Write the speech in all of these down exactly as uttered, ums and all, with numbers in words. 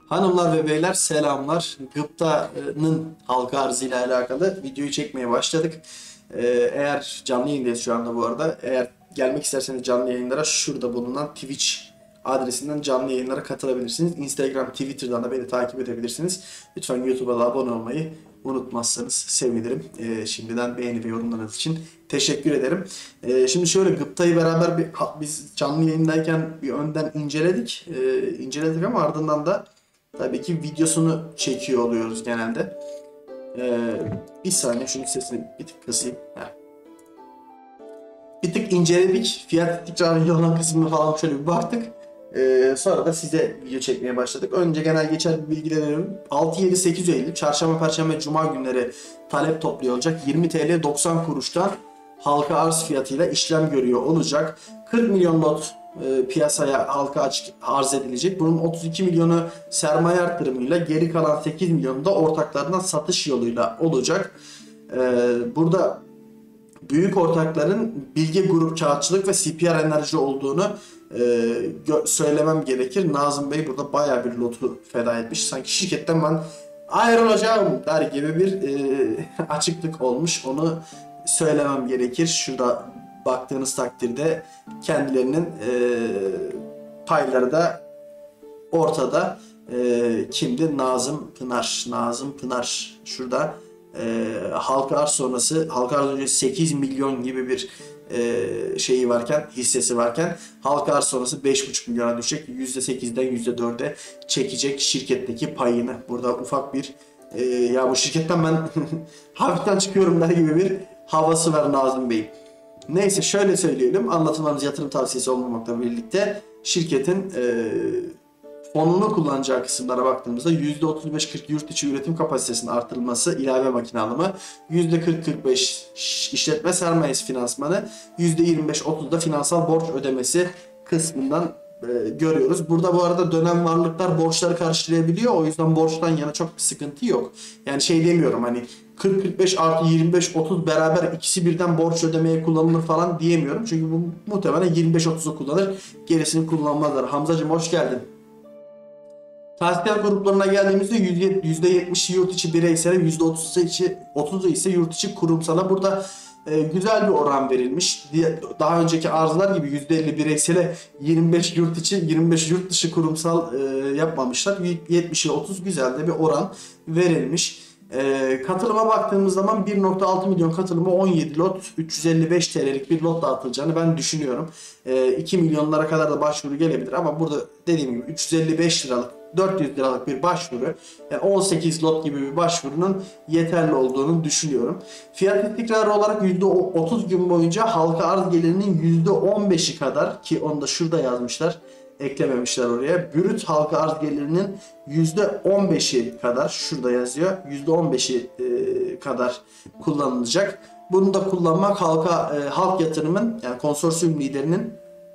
Hanımlar ve beyler selamlar. Gıpta'nın halka arzı ile alakalı videoyu çekmeye başladık. Ee, eğer canlı yayındayız şu anda bu arada. Eğer gelmek isterseniz canlı yayınlara şurada bulunan Twitch adresinden canlı yayınlara katılabilirsiniz. Instagram, Twitter'dan da beni takip edebilirsiniz. Lütfen YouTube'a da abone olmayı unutmazsanız sevinirim. Ee, şimdiden beğeni ve yorumlarınız için teşekkür ederim. Ee, şimdi şöyle Gıpta'yı beraber bir, biz canlı yayındayken bir önden inceledik. Ee, inceledik ama ardından da tabii ki videosunu çekiyor oluyoruz genelde. Ee, bir saniye şunun sesini bir tık kısayım. Heh. Bir tık inceledik. Fiyat istikrarı olan kısmına falan şöyle bir baktık. Ee, sonra da size video çekmeye başladık. Önce genel geçer bir bilgiler veriyorum. altı yedi sekiz Eylül Çarşamba, Perşembe, Cuma günleri talep topluyor olacak. yirmi TL doksan kuruştan halka arz fiyatıyla işlem görüyor olacak. kırk milyon lot e, piyasaya halka açık arz edilecek. Bunun otuz iki milyonu sermaye arttırımıyla, geri kalan sekiz milyonu da ortaklarından satış yoluyla olacak. E, burada büyük ortakların Bilge Grup Kağıtçılık ve C P R Enerji olduğunu e, söylemem gerekir. Nazım Bey burada bayağı bir lotu feda etmiş. Sanki şirketten ben ayrılacağım der gibi bir e, açıklık olmuş. Onu söylemem gerekir. Şurada baktığınız takdirde kendilerinin e, payları da ortada. E, kimdi? Nazım Pınar. Nazım Pınar. Şurada e, halka arz sonrası, halka arz önce sekiz milyon gibi bir e, şeyi varken, hissesi varken halka arz sonrası beş buçuk milyona düşecek. yüzde sekizden yüzde dörde çekecek şirketteki payını. Burada ufak bir e, ya bu şirketten ben hafiften çıkıyorum der gibi bir havası var Nazım Bey. Neyse şöyle söyleyelim. Anlatımlarımız yatırım tavsiyesi olmamakla birlikte şirketin e, fonunu kullanacağı kısımlara baktığımızda yüzde otuz beş kırk yurt içi üretim kapasitesinin artırılması, ilave makine alımı, yüzde kırk kırk beş işletme sermayesi finansmanı, yüzde yirmi beş otuz da finansal borç ödemesi kısmından e, görüyoruz. Burada bu arada dönem varlıklar borçları karşılayabiliyor. O yüzden borçtan yana çok bir sıkıntı yok. Yani şey demiyorum hani kırk kırk beş artı yirmi beş otuz beraber ikisi birden borç ödemeye kullanılır falan diyemiyorum. Çünkü bu muhtemelen yirmi beş otuzu kullanır. Gerisini kullanmazlar. Hamzacığım hoş geldin. Tahsilat gruplarına geldiğimizde yüzde yetmişi yurt içi bireysel, yüzde otuzu ise yurt içi kurumsala. Burada e, güzel bir oran verilmiş. Daha önceki arzlar gibi yüzde elli bireysele, yirmi beş yurt içi, yirmi beş yurt dışı kurumsal e, yapmamışlar. yetmişe otuz güzel de bir oran verilmiş. E, katılıma baktığımız zaman bir nokta altı milyon katılıma on yedi lot, üç yüz elli beş T L'lik bir lot dağıtılacağını ben düşünüyorum. E, iki milyonlara kadar da başvuru gelebilir ama burada dediğim gibi üç yüz elli beş liralık, dört yüz liralık bir başvuru, yani on sekiz lot gibi bir başvurunun yeterli olduğunu düşünüyorum. Fiyat istikrarı olarak yüzde otuz gün boyunca halka arz gelirinin yüzde on beşi kadar, ki onu da şurada yazmışlar, eklememişler oraya. Brüt halka arz gelirinin yüzde on beşi kadar, şurada yazıyor, yüzde on beşi e, kadar kullanılacak. Bunu da kullanmak halka e, halk yatırımın, yani konsorsiyum liderinin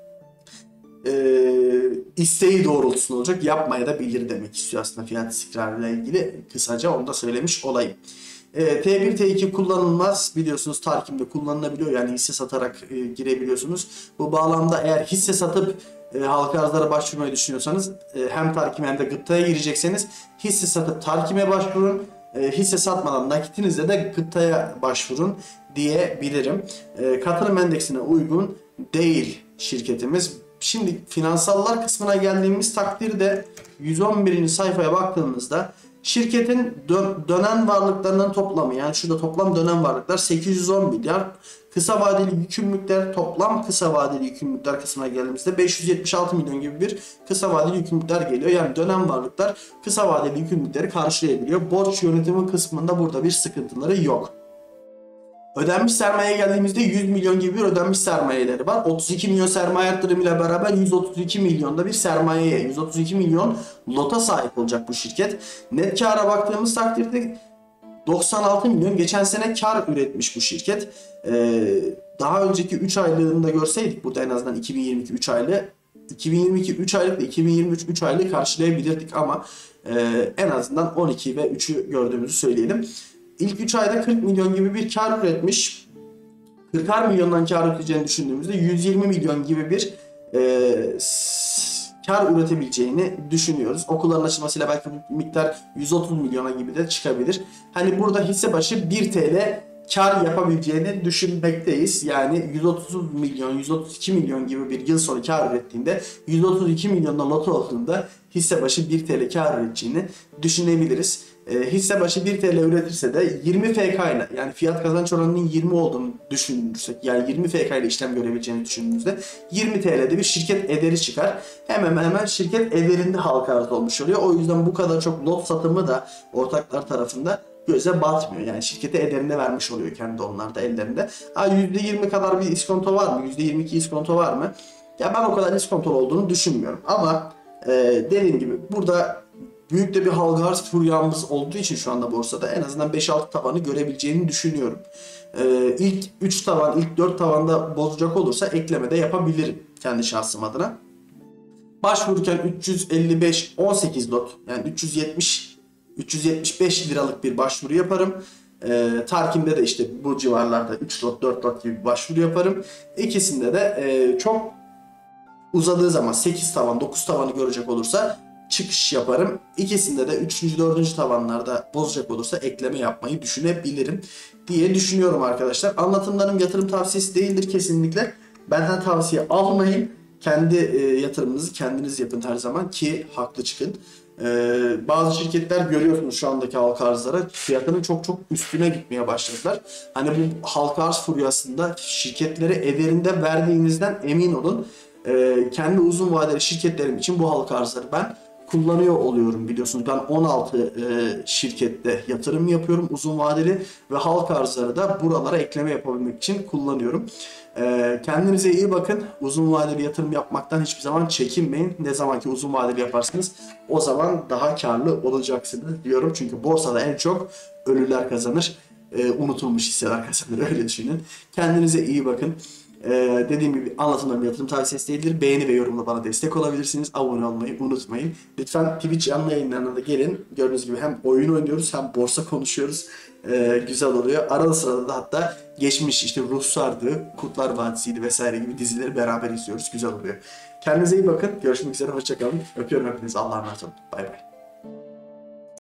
e, isteği doğrultusunda olacak. Yapmaya da bilir demek istiyor aslında fiyat istikrarıyla ilgili. Kısaca onu da söylemiş olayım. E, T bir T iki kullanılmaz. Biliyorsunuz Tarkim'de kullanılabiliyor. Yani hisse satarak e, girebiliyorsunuz. Bu bağlamda eğer hisse satıp e, halka arzlara başvurmayı düşünüyorsanız e, hem Tarkim hem de Gıpta'ya girecekseniz hisse satıp Tarkim'e başvurun. E, hisse satmadan nakitinizle de Gıpta'ya başvurun diyebilirim. E, katılım endeksine uygun değil şirketimiz. Şimdi finansallar kısmına geldiğimiz takdirde yüz on birinci sayfaya baktığımızda şirketin dön dönen varlıklarının toplamı, yani şurada toplam dönen varlıklar sekiz yüz on milyar, kısa vadeli yükümlülükler, toplam kısa vadeli yükümlülükler kısmına geldiğimizde beş yüz yetmiş altı milyon gibi bir kısa vadeli yükümlülükler geliyor. Yani dönen varlıklar kısa vadeli yükümlülükleri karşılayabiliyor. Borç yönetimi kısmında burada bir sıkıntıları yok. Ödenmiş sermayeye geldiğimizde yüz milyon gibi bir ödenmiş sermayeleri var. otuz iki milyon sermaye arttırımıyla beraber yüz otuz iki milyonda bir sermayeye, yüz otuz iki milyon lota sahip olacak bu şirket. Net kâra baktığımız takdirde doksan altı milyon geçen sene kar üretmiş bu şirket. Ee, daha önceki üç aylığında görseydik burada en azından iki bin yirmi iki üç aylığı, iki bin yirmi iki üç aylık da iki bin yirmi üç üç aylığı karşılayabilirdik ama e, en azından on iki ve üçü gördüğümüzü söyleyelim. İlk üç ayda kırk milyon gibi bir kar üretmiş. kırkar milyondan kar üreteceğini düşündüğümüzde yüz yirmi milyon gibi bir e, kar üretebileceğini düşünüyoruz. Okulların açılmasıyla belki bu miktar yüz otuz milyona gibi de çıkabilir. Hani burada hisse başı bir T L kar yapabileceğini düşünmekteyiz. Yani yüz otuz milyon, yüz otuz iki milyon gibi bir yıl sonu kar ürettiğinde, yüz otuz iki milyonda loto olduğunda hisse başı bir T L kar üreteceğini düşünebiliriz. E, hisse başı bir T L üretirse de yirmi F K ile, yani fiyat kazanç oranının yirmi olduğunu düşünürsek, yani yirmi F K ile işlem görebileceğini düşündüğümüzde yirmi T L'de bir şirket ederi çıkar. Hemen hemen şirket ederinde halka arz olmuş oluyor. O yüzden bu kadar çok lot satımı da ortaklar tarafında göze batmıyor. Yani şirkete ederine vermiş oluyor kendi onlar da ellerinde. Ha, yüzde yirmi kadar bir iskonto var mı? yüzde yirmi iki iskonto var mı? Ya ben o kadar iskontolu olduğunu düşünmüyorum. Ama e, dediğim gibi burada büyük de bir halka arz furyamız olduğu için şu anda borsada en azından beş altı tavanı görebileceğini düşünüyorum. Ee, ilk üç tavan, ilk dört tavanda bozacak olursa ekleme de yapabilirim kendi şahsım adına. Başvururken üç yüz elli beş on sekiz lot, yani üç yüz yetmiş üç yüz yetmiş beş liralık bir başvuru yaparım. Ee, Tarkim'de de işte bu civarlarda üç lot dört lot gibi bir başvuru yaparım. İkisinde de e, çok uzadığı zaman sekiz tavan dokuz tavanı görecek olursa çıkış yaparım. İkisinde de üçüncü dördüncü tavanlarda bozacak olursa ekleme yapmayı düşünebilirim diye düşünüyorum arkadaşlar. Anlatımlarım yatırım tavsiyesi değildir kesinlikle. Benden tavsiye almayın. Kendi e, yatırımınızı kendiniz yapın her zaman ki haklı çıkın. Ee, bazı şirketler görüyorsunuz şu andaki halka arzlara fiyatının çok çok üstüne gitmeye başladılar. Hani bu halka arz furyasında şirketlere ederinde verdiğinizden emin olun. Ee, kendi uzun vadeli şirketlerim için bu halka arzları ben kullanıyor oluyorum, biliyorsunuz. Ben on altı e, şirkette yatırım yapıyorum uzun vadeli ve halka arzları da buralara ekleme yapabilmek için kullanıyorum. E, kendinize iyi bakın. Uzun vadeli yatırım yapmaktan hiçbir zaman çekinmeyin. Ne zaman ki uzun vadeli yaparsınız o zaman daha karlı olacaksınız diyorum. Çünkü borsada en çok ölüler kazanır. E, unutulmuş hisseler kazanır, öyle düşünün. Kendinize iyi bakın. Ee, dediğim gibi anlatımlarım yatırım tavsiyesi değildir. Beğeni ve yorumla bana destek olabilirsiniz. Abone olmayı unutmayın. Lütfen Twitch canlı yayınlarına da gelin. Gördüğünüz gibi hem oyun oynuyoruz hem borsa konuşuyoruz. Ee, güzel oluyor. Arada sırada da hatta geçmiş işte Ruhsar'dı, Kurtlar Vadisi'ydi vesaire gibi dizileri beraber izliyoruz. Güzel oluyor. Kendinize iyi bakın. Görüşmek üzere. Hoşçakalın. Öpüyorum hepinizi. Allah'a emanet olun. Bay bay.